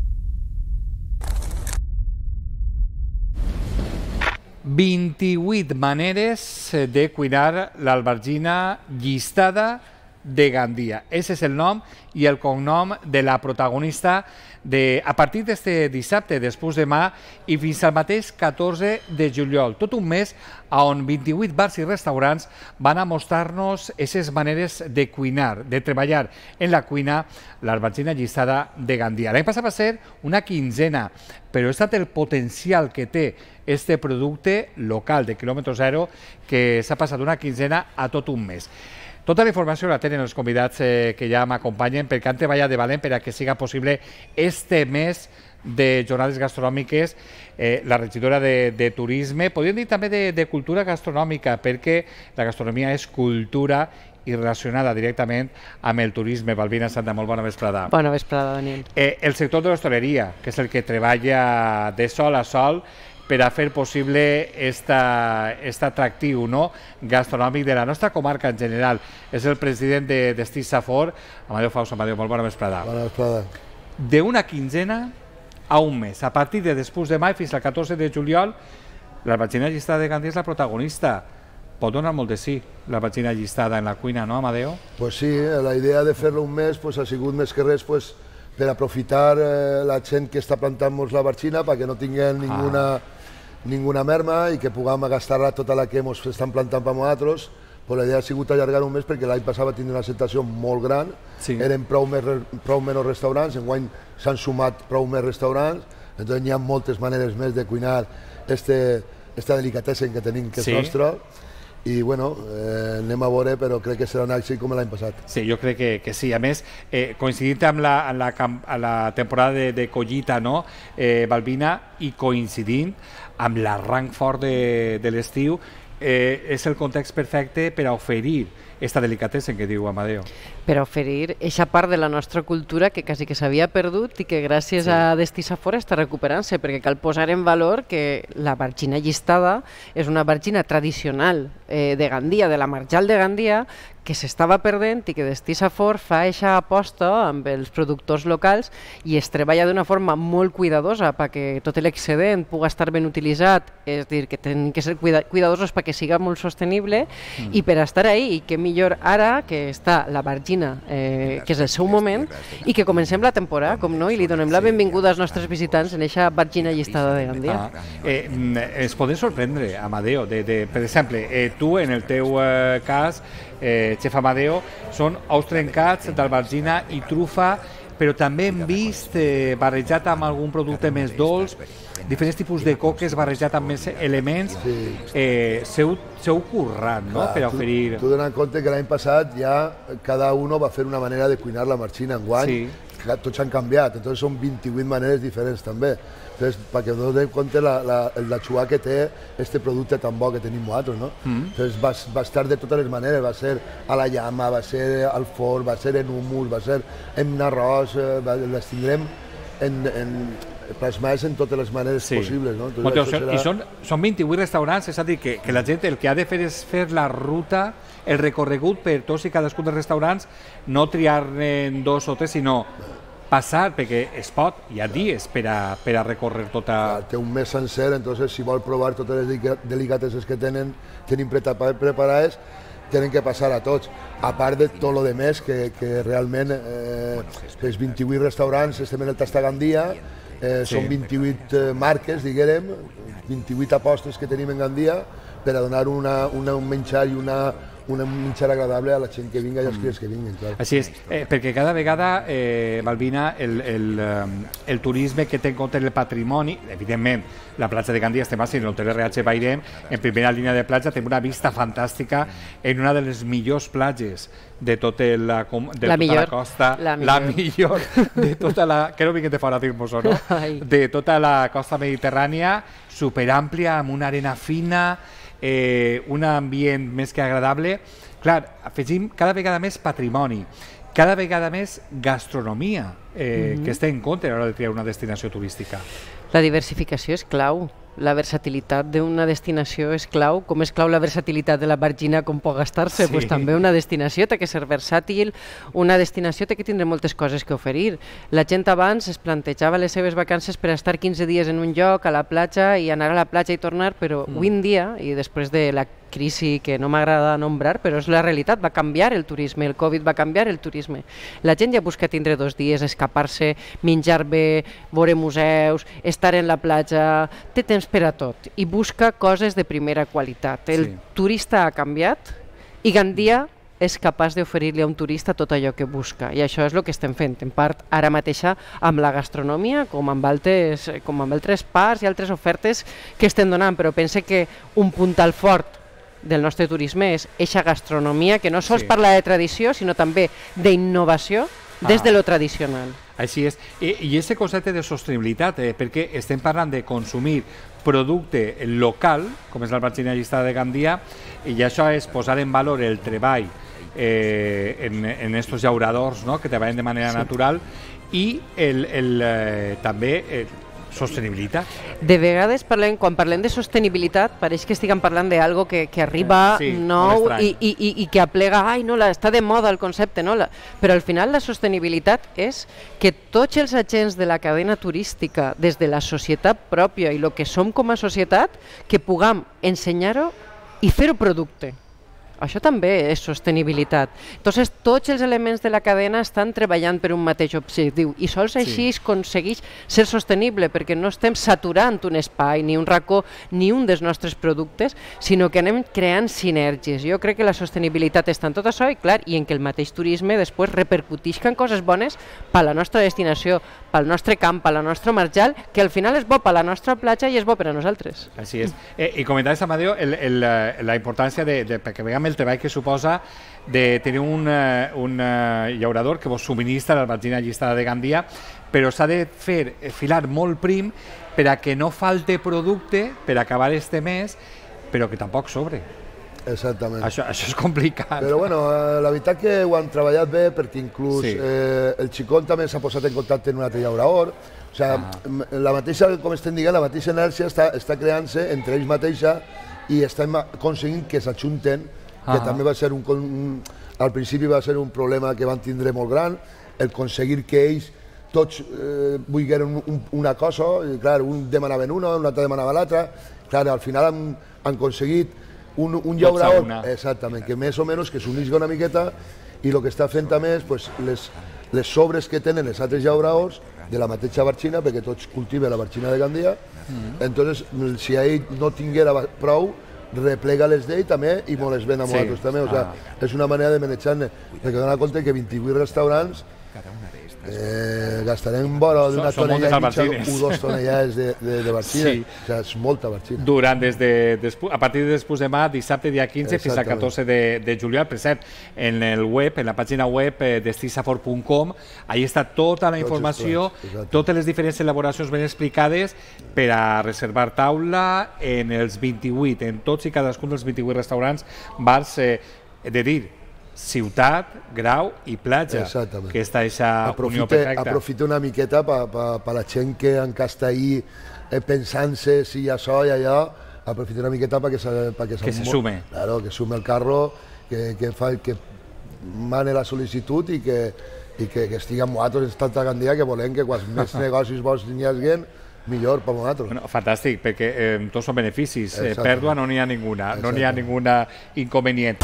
«28 maneres de cuinar l'albagina llistada de Gandia». Ese és el nom i el cognom de la protagonista a partir d'este dissabte, després demà, i fins al mateix 14 de juliol. Tot un mes on 28 bars i restaurants van a mostrar-nos aquestes maneres de cuinar, de treballar en la cuina l'albagina llistada de Gandia. L'any passat va ser una quinzena, però és el potencial que té este producte local de quilòmetre zero que s'ha passat d'una quinzena a tot un mes. Tota la informació la tenen els convidats que ja m'acompanyen perquè han treballat de valent per a que siga possible este mes de jornades gastronòmiques. La regidora de Turisme, podríem dir també de cultura gastronòmica, perquè la gastronomia és cultura i relacionada directament amb el turisme. Balbina Santa, molt bona vesprada. Bona vesprada, Daniel. El sector de l'hostaleria, que és el que treballa de sol a sol per a fer possible aquest atractiu gastronòmic de la nostra comarca en general. És el president d'Estís Safor, Amadeu Faus. Amadeu, molt bona vesprada. Bona vesprada. D'una quinzena a un mes, a partir de després de mai fins al 14 de juliol, l'albagina llistada de Gandia és la protagonista. Pot donar molt de sí, l'albagina llistada en la cuina, no, Amadeu? Pues sí, la idea de fer-lo un mes ha sigut més que res per aprofitar la gent que està plantant-nos l'albagina perquè no tinguem ninguna merma i que puguem gastar-la tota la que ens estan plantant per nosaltres. La idea ha sigut allargar un mes perquè l'any passat va tenir una acceptació molt gran, eren prou menys restaurants, enguany s'han sumat prou més restaurants, doncs hi ha moltes maneres més de cuinar aquesta delicatessen que tenim que és nostra. I, bueno, anem a veure, però crec que serà un èxit com l'any passat. Sí, jo crec que sí. A més, coincidint amb la temporada de collita, Balbina, i coincidint amb l'arranc fort de l'estiu, és el context perfecte per a oferir aquesta delicatessen que diu Amadeu. Per a oferir aquesta part de la nostra cultura que quasi que s'havia perdut i que gràcies a D'Estís Safor està recuperant-se, perquè cal posar en valor que l'albagina llistada és una albagina tradicional de Gandia, de la Marjal de Gandia, que s'estava perdent i que Destí Safor fa aquesta aposta amb els productors locals i es treballa d'una forma molt cuidadosa perquè tot l'excedent pugui estar ben utilitzat, és a dir, que tenen que ser cuidadosos perquè siga molt sostenible i per estar ahí, i que millor ara que està la Bargina, que és el seu moment, i que comencem la temporada, com no, i li donem la benvinguda als nostres visitants en aquesta Bargina llistada de Gandia. Es poden sorprendre, Amadeo, per exemple, tu en el teu cas, Chef Amadeo, són ous trencats d'albergina i trufa, però també hem vist barrejat amb algun producte més dolç, diferents tipus de coques barrejat amb més elements. S'heu currat, no?, per oferir... Tu dones compte que l'any passat ja cada uno va fer una manera de cuinar la marxina. Enguany tots han canviat, entonces són 28 maneres diferents també. Entonces, perquè us doneu compte la xua que té este producte tan bo que tenim nosaltres, no? Entonces va estar de totes les maneres, va ser a la llama, va ser al forn, va ser en hummus, va ser en arròs, les tindrem plasmades en totes les maneres possibles, no? I són 28 restaurants, és a dir, que la gent el que ha de fer és fer la ruta, el recorregut per tots i cadascun dels restaurants, no triar-ne 2 o 3, sinó passar, perquè es pot, hi ha dies per a recórrer tota... Té un mes sencer, entonces si vol provar totes les delicateses que tenim preparades, tenen que passar a tots, a part de tot el més que realment els 28 restaurants estem en el Tasta Gandia, són 28 marques, diguem, 28 apostes que tenim en Gandia per a donar un menjar i un menjar agradable a la gent que vinga i als clients que vinguin. Així és, perquè cada vegada, Balbina, el turisme que té en compte el patrimoni, evidentment, la platja de Gandia estem així, en l'hotel RH Bairem, en primera línia de platja, tenim una vista fantàstica en una de les millors platges de tota la costa, la millor de tota la, que no vinguem de fora a dir-nos, no? De tota la costa mediterrània, superàmplia, amb una arena fina, un ambient més que agradable. Clar, afegim cada vegada més patrimoni, cada vegada més gastronomia que es té en compte a l'hora de triar una destinació turística. La diversificació és clau. La versatilitat d'una destinació és clau, com és clau la versatilitat de la Bargina com pot gastar-se, doncs també una destinació té que ser versàtil, una destinació té que tindre moltes coses que oferir. La gent abans es plantejava les seves vacances per estar 15 dies en un lloc, a la platja, i anar a la platja i tornar, però avui en dia, i després de la crisi que no m'agrada nombrar, però és la realitat, va canviar el turisme, el Covid va canviar el turisme. La gent ja busca tindre 2 dies, escapar-se, menjar bé, veure museus, estar en la platja, té temps per a tot i busca coses de primera qualitat. El turista ha canviat i Gandia és capaç d'oferir-li a un turista tot allò que busca, i això és el que estem fent, en part ara mateixa amb la gastronomia, com amb altres parts i altres ofertes que estem donant, però pense que un puntal fort del nostre turisme és eixa gastronomia que no sols parla de tradició, sinó també d'innovació des de lo tradicional. Així és. I aquest concepte de sostenibilitat, perquè estem parlant de consumir producte local, com és l'albergina llistada de Gandia, i això és posar en valor el treball en estos llauradors que treballen de manera natural i també sostenibilitat. De vegades, quan parlem de sostenibilitat, pareix que estiguem parlant d'algo que arriba nou i que aplega, està de moda el concepte, però al final la sostenibilitat és que tots els agents de la cadena turística, des de la societat pròpia i el que som com a societat, que puguem ensenyar-ho i fer-ho producte. Això també és sostenibilitat. Entonces, tots els elements de la cadena estan treballant per un mateix objectiu i sols així es aconsegueix ser sostenible, perquè no estem saturant un espai, ni un racó, ni un dels nostres productes, sinó que anem creant sinergies. Jo crec que la sostenibilitat està en tot això i, clar, i en que el mateix turisme després repercutisca en coses bones per la nostra destinació, pel nostre camp, per la nostra marjal, que al final és bo per la nostra platja i és bo per a nosaltres. Així és. I comentaves, Amadeo, la importància perquè veiem el treball que suposa de tenir un llaurador que vos subministra l'albergina llistada de Gandia, però s'ha de filar molt prim per a que no falte producte per acabar este mes, però que tampoc sobre. Exactament. Això és complicat. Però bueno, la veritat que ho han treballat bé, perquè inclús el Xicón també s'ha posat en contacte amb un altre llaurador. O sigui, la mateixa, com estem dient, la mateixa inèrcia està creant-se entre ells mateixa i estem aconseguint que s'ajunten, que també va ser al principi va ser un problema que van tindre molt gran, el aconseguir que ells tots vulgueren una cosa, i clar, un demanaven una, un altre demanava l'altra, clar, al final han aconseguit un llauraor, exactament, que més o menys que s'unisca una miqueta, i el que està fent també és les sobres que tenen els altres llauraors de la mateixa barxina, perquè tots cultiven la barxina de Gandia, entonces si ell no tinguera prou, replega-les d'ell també i me les ven a nosaltres també, o sigui, és una manera de manejar-ne, perquè dona compte que 28 restaurants gastarem vora d'una tonella i mitja o 2 tonellades de barxina, o sigui, és molta barxina. A partir de després demà, dissabte, dia 15, fins al 14 de juliol, per cert, en la pàgina web destisafor.com, ahí està tota la informació, totes les diferents elaboracions ben explicades per a reservar taula en els 28, en tots i cadascun dels 28 restaurants, bars, de dir, ciutat, grau i platja, que està aquesta unió perfecta. Aprofita una miqueta per la gent que encara està ahí pensant-se si això i allò, aprofita una miqueta perquè se sume. Claro, que sume el carro, que mane la sol·licitud i que estigui amb nosaltres en tanta Gandia, que volem que quants més negocis bons n'hi hagi, millor per nosaltres. Fantàstic, perquè tots són beneficis. Pèrdua no n'hi ha ninguna, no n'hi ha ninguna inconvenient.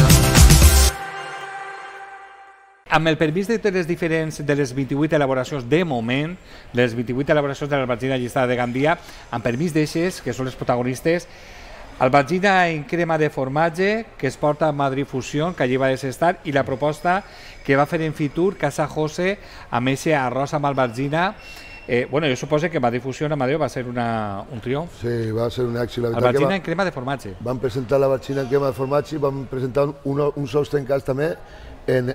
Amb el permís de les diferents de les 28 elaboracions de moment, de les 28 elaboracions de l'albergina llistada de Gandia, amb permís d'eixes, que són les protagonistes, albergina en crema de formatge, que es porta a Madrid Fusió, que allí va estar, i la proposta que va fer en Fitur Casa José amb eixe arròs amb albergina. Bueno, jo suposo que Madrid Fusió a Madrid va ser un triomf. Sí, va ser un èxit. Albergina en crema de formatge. Van presentar l'albergina en crema de formatge i van presentar uns ous trencats també en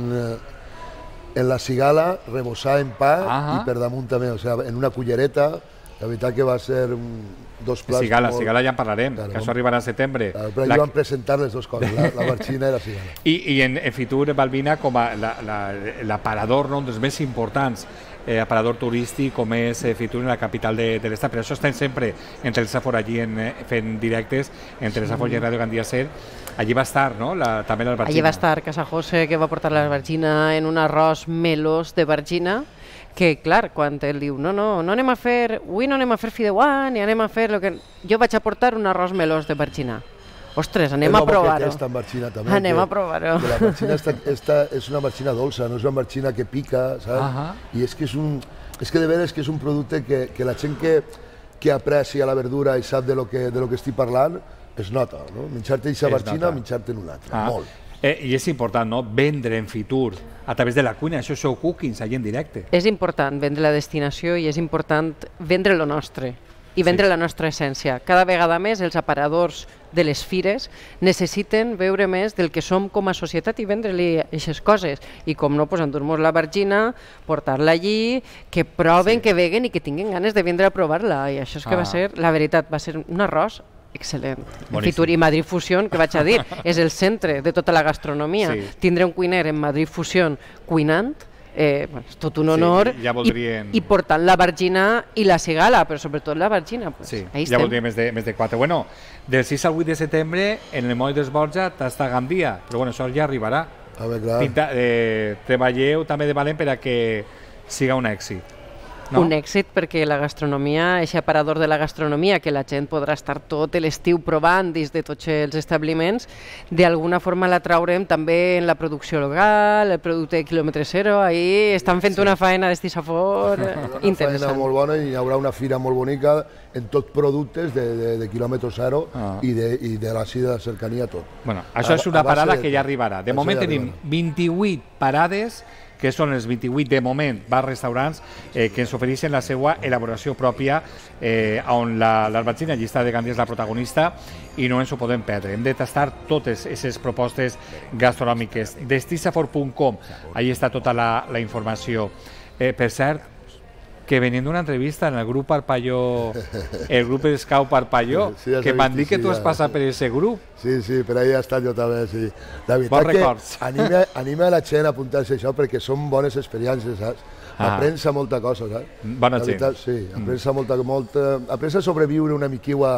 la cigala, rebossada en pa i per damunt també, o sigui, en una cullereta. La veritat que va ser dos plats... Cigala ja en parlarem, que això arribarà a setembre. Però ells van presentar les dues coses, la barxina i la cigala. I en Fitur Balbina com a l'aparador, un dels més importants aparador turístic com és Fitur en la capital de l'estat. Per això estem sempre entre el Safor allí fent directes, entre el Safor i Ràdio Gandia Ser. Allí va estar, no?, també l'albergina. Allí va estar Casa José, que va portar l'albergina en un arròs melós de bargina, que, clar, quan ell diu, no anem a fer, avui no anem a fer fideuà, ni anem a fer el que... Jo vaig a portar un arròs melós de bargina. Ostres, anem a provar-ho. Anem a provar-ho. La barxina és una barxina dolça, no és una barxina que pica, saps? I és que de veres que és un producte que la gent que aprecia la verdura i sap de lo que estic parlant, es nota, no? Menjar-te aquesta barxina o menjar-te en una altra, molt. I és important, no?, vendre en Fitur a través de la cuina, això show cookings, allà en directe. És important vendre la destinació i és important vendre lo nostre i vendre la nostra essència. Cada vegada més els aparadors de les fires necessiten veure més del que som com a societat i vendre-li aquestes coses. I com no, endur-nos la bargina, portar-la allí, que proven, que veguen i que tinguin ganes de vindre a provar-la. I això és que va ser, la veritat, va ser un arròs excel·lent. En Fitur i Madrid Fusió, que vaig a dir, és el centre de tota la gastronomia. Tindre un cuiner en Madrid Fusió cuinant, és tot un honor, i portant la bargina i la cigala, però sobretot la bargina. Sí, ja voldria més de 4. Bueno, del 6 al 8 de setembre, en el Moll d'Esborja està Gandia, però bueno, això ja arribarà. Treballeu també de valent per a que siga un èxit. Un èxit perquè la gastronomia, aquest aparador de la gastronomia, que la gent podrà estar tot l'estiu provant dins de tots els establiments, d'alguna forma la traurem també en la producció local, el producte de quilòmetre zero, ahí estan fent una faena d'Estisafor interessant. Una faena molt bona i hi haurà una fira molt bonica en tots productes de quilòmetre zero i de la sida de cercania tot. Bueno, això és una parada que ja arribarà. De moment tenim 28 parades que són els 28 de moment bars-restaurants que ens ofereixen la seva elaboració pròpia, on l'albergina llistada de Gandia és la protagonista i no ens ho podem perdre. Hem de tastar totes aquestes propostes gastronòmiques. Destisafor.com, allà està tota la informació. Per cert, que venint d'una entrevista en el grup Parpalló, el grup Escau Parpalló, que m'han dit que tu has passat per aquest grup. Sí, per allà he estat jo també, sí. La veritat que anima la gent a apuntar-se això perquè són bones experiències, saps? Aprens molta cosa, saps? Bona gent. Sí, aprens a sobreviure una miquiua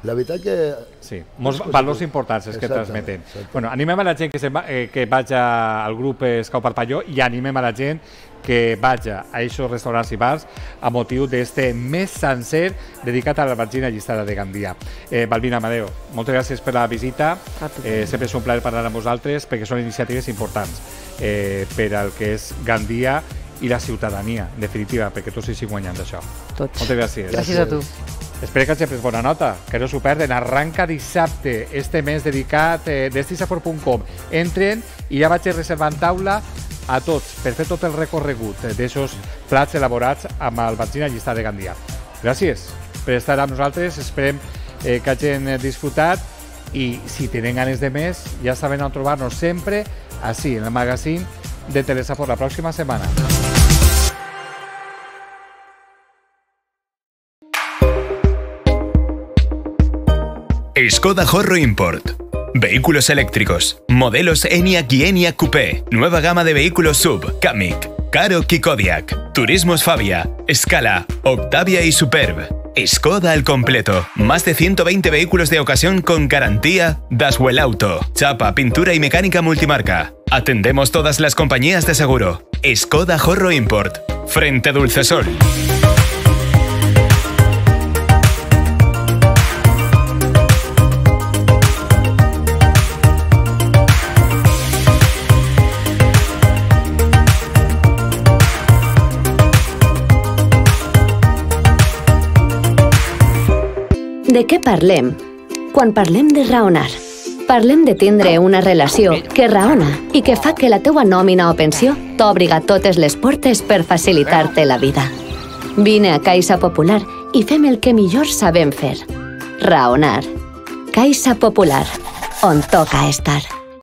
La veritat que... Sí, molts valors importants els que transmeten. Bueno, animem a la gent que vagi al grup Escau Parpalló i animem a la gent que vagi a aquests restaurants i bars a motiu d'aquest mes sencer dedicat a l'albergina llistada de Gandia. Balbina, Amadeo, moltes gràcies per la visita. Sempre és un plaer parlar amb vosaltres perquè són iniciatives importants per al que és Gandia i la ciutadania, en definitiva, perquè tots hi guanyant d'això. Tots. Moltes gràcies. Gràcies a tu. Espero que sempre és bona nota, que no s'ho perden. Arranca dissabte este mes dedicat destisafor.com. Entren i ja vaig reservant taula a tots per fer tot el recorregut d'aixòs plats elaborats amb l'albergina llistada de Gandia. Gràcies per estar amb nosaltres, esperem que hagin disfrutat i si tenen ganes de més ja saben on trobar-nos sempre així en el magazín de Telesafor la pròxima setmana. Skoda Horro Import. Vehículos eléctricos. Modelos Enyaq y Enyaq Coupé. Nueva gama de vehículos SUV. Kamiq, Karoq y Kodiaq. Turismos Fabia, Scala, Octavia y Superb. Skoda al completo. Más de 120 vehículos de ocasión con garantía Daswell Auto. Chapa, pintura y mecánica multimarca. Atendemos todas las compañías de seguro. Skoda Horro Import. Frente Dulcesol. De què parlem? Quan parlem de raonar. Parlem de tindre una relació que raona i que fa que la teua nòmina o pensió t'obri a totes les portes per facilitar-te la vida. Vine a Caixa Popular i fem el que millor sabem fer. Raonar. Caixa Popular, on toca estar.